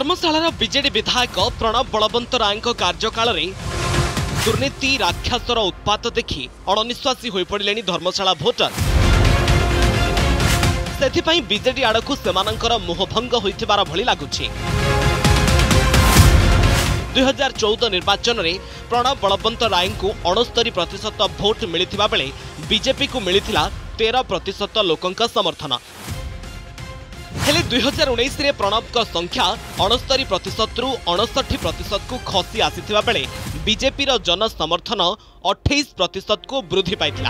धर्मशालार BJD विधायक प्रणव बलवंत राय कार्यकाल दुर्नीति राक्षसर उत्पात देखि अणनिश्वासी हो पड़े धर्मशाला भोटर। सेथिपाई बीजेडी आड़कू सेमानंकर मोहभंग होइथिबार भली लागुछि। 2014 निर्वाचन में प्रणव बलवंत राय को 69% भोट मिलिथिबा बेले बीजेपी को मिलिथिला 13% लोकंका समर्थन। हेले 2019 रे प्रणव का संख्या 69% रु 59% को खसी आसीथिबा बेले बीजेपी रो जन समर्थन 28% को वृद्धि पाइथिला।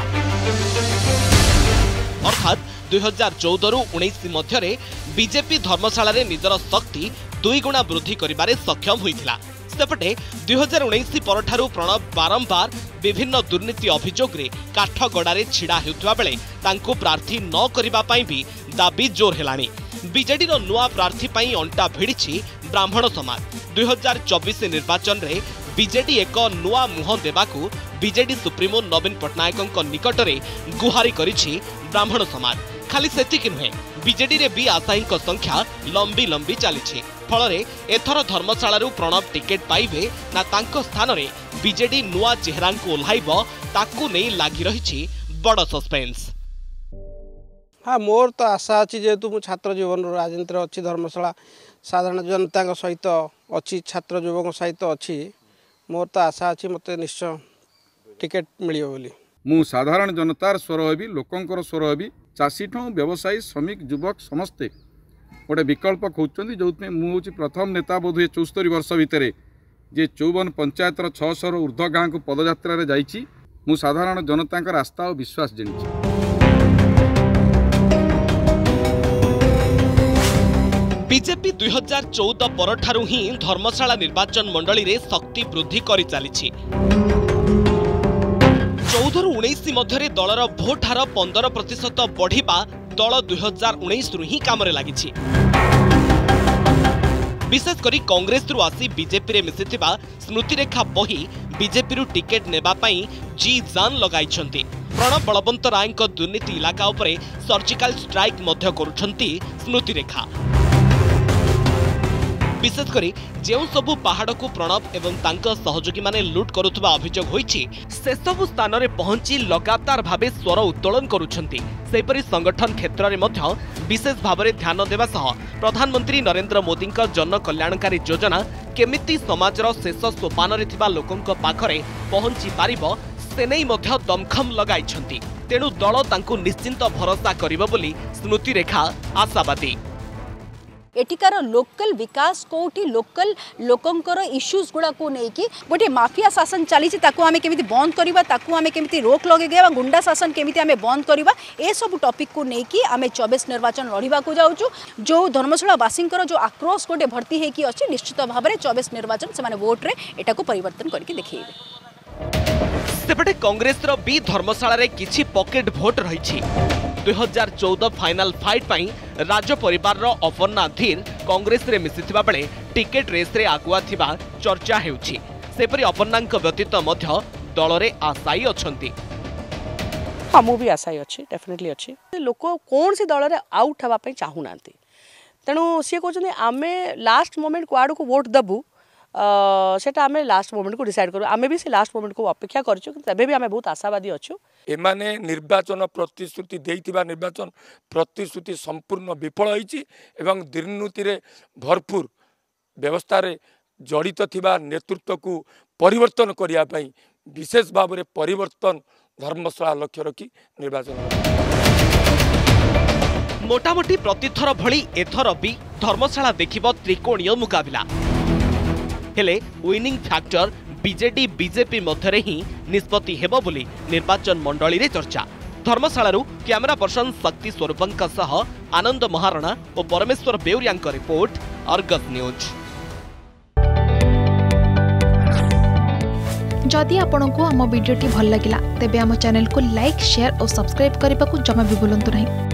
अर्थात 2014 रु 19 मध्य बीजेपी धर्मशाला रे निजर शक्ति 2 गुणा वृद्धि करिबारे सक्षम होइथिला। सेपटे 2019 परठारु प्रणव बारंबार विभिन्न दुर्नीति अभियोग रे काठगड़ारे छिड़ा हेउथबा बेले तांको प्रार्थी न करिबा पई भी दाबी जोर हेलानी। बीजेडी रो नुआ प्रार्थी पई अंटा भिड़ी ब्राह्मण समाज। 2024 निर्वाचन रे बीजेडी एक नुआ मुह देवाकू बीजेडी सुप्रीमो नवीन पट्टनायक निकट में गुहारी करिछि ब्राह्मण समाज। खाली सेतिक नुहे बीजेडी रे भी आशायी संख्या लंबी लंबी चली। फल एथर धर्मशाला प्रणव टिकेट पाइबे ना तांको स्थान रे बीजेडी नुआ चेहरा को ओह्लाइब ताकू नहीं लगी रही बड़ सस्पेंस। हाँ, मोर तो आशा अच्छी जेहेतु मु छात्र जीवन राजनीति अच्छी धर्मशाला साधारण जनता सहित अच्छी छात्र युवक सहित अच्छी मोर तो आशा अच्छी मत निश्चय टिकेट मिलियो बोली। मु साधारण जनतार स्वर हेबी लोकंकर स्वर हेबी चाषी ठू व्यवसायी श्रमिक युवक समस्ते गोटे विकल्प खोजती जो मुझे प्रथम नेता बोध हुए 74 वर्ष भितर जे 54 पंचायतर 600 ऊर्ध्व गाँ को पदयात्रा जाइछि। मु साधारण जनता आस्था और विश्वास जानी। बीजेपी 2014 परठारु ही धर्मशाला निर्वाचन मंडली रे शक्ति वृद्धि करि चलिछि। 14 रु 19 मध्य दलर भोट हार 15% बढ़िबा दल 2019 रु ही काम रे लागिछि। विशेषकर कांग्रेस रु आसी बीजेपी रे मिसिथिबा स्मृति रेखा बही बीजेपी रु टिकेट नेबा पई जी जान लगाइछंती। प्रणव बलवंत राय दुर्नीति इलाका उपरे सर्जिकल स्ट्राइक मध्य करुछंती स्मृति रेखा। विशेषकर जो सबु पहाड़ को प्रणव एवं तांका सहयोगी माने लुट करुवा अभियोग होईछि से सबु स्थान रे पहुंची लगातार भावे स्वर उत्तोलन करुछंती। सेपरि संगठन क्षेत्र में मध्य विशेष भाव में ध्यान देवा सह प्रधानमंत्री नरेंद्र मोदी जन कल्याणकारी योजना केमिति समाजर शेष सोपान रे थिबा लोकंक पाखरे पहुंची पारिबो से नै मध्य दमखम लगाइछंती। तेणु दल तांकु निश्चिंत भरोसा करिबो बोली स्मृति रेखा आशावादी। एटिकार लोकल विकास कोटी लोकल लोकंकर इश्यूज गुड़ा को नहीं कि गोटे माफिया शासन चली आम केमी बंद करवा आम केमी रोक लगे गुंडा शासन केमी आम बंद करवा ए सब टॉपिक को नहीं कि आम 24 निर्वाचन लड़वा को जाऊँ। जो धर्मशालावासी जो आक्रोश गोटे भर्ती होगी अच्छी निश्चित भाव में 24 निर्वाचन से वोट रे एटा को परिवर्तन करके देखिए। सेपटे कांग्रेस रो भी धर्मशाला रे किछि पॉकेट भोट रही। 2014 फाइनल फाइट पाई राज परिवार रो अपर्णा धीर कांग्रेस रे मिसिथिबा बेले टिकेट रेस रे आगुआ थिबा चर्चा हेउछि। सेपरि अपर्णांक व्यतीत मध्य दल रे आशायी अछंती। हाँ, मु भी आशायी अछि, डेफिनेटली अछि। लोक कोन से दल रे आउट हवा पई चाहू नांती, तेणु सी कहते आमे लास्ट मोमेंट कुआड़ को वोट दबू सेटा आमे लास्ट मोमेंट को डिसाइड करू। आमे भी से लास्ट मोमेंट को अपेक्षा करछु, तबे भी आमे बहुत आशावादी अच्छु। एमाने निर्वाचन प्रतिश्रुति देइतिबा निर्वाचन प्रतिश्रुति संपूर्ण विफल होईछि एवं दुर्नीति रे भरपूर व्यवस्था रे जड़ित थिबा नेतृत्व को परिवर्तन करिया पई विशेष भाव रे परिवर्तन धर्मशाला लक्ष्य रखी निर्वाचन। मोटामोटी प्रतिथर भली एथर भी धर्मशाला देखिबो त्रिकोणीय मुकाबिला। हेले विनिंग फैक्टर बीजेडी बीजेपी मध्य ही निष्पत्ति हेबो बोली निर्वाचन मंडली रे चर्चा। धर्मशाला कैमरा पर्सन शक्ति स्वरूपंक सह आनंद महाराणा और परमेश्वर बेउरिया रिपोर्ट, अर्गस न्यूज। जदि आपंक आम भिडी भल लगा तेब आम चैनल को लाइक शेयर और सब्सक्राइब करने को जमा भी भूलु नहीं।